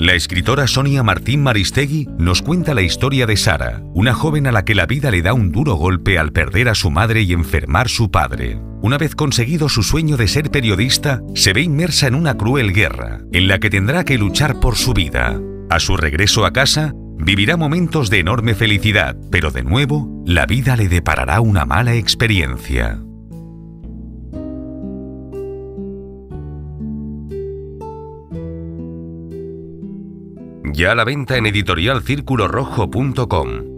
La escritora Sonia Martín Maristegui nos cuenta la historia de Sara, una joven a la que la vida le da un duro golpe al perder a su madre y enfermar su padre. Una vez conseguido su sueño de ser periodista, se ve inmersa en una cruel guerra, en la que tendrá que luchar por su vida. A su regreso a casa, vivirá momentos de enorme felicidad, pero de nuevo, la vida le deparará una mala experiencia. Ya a la venta en editorialcirculorrojo.com.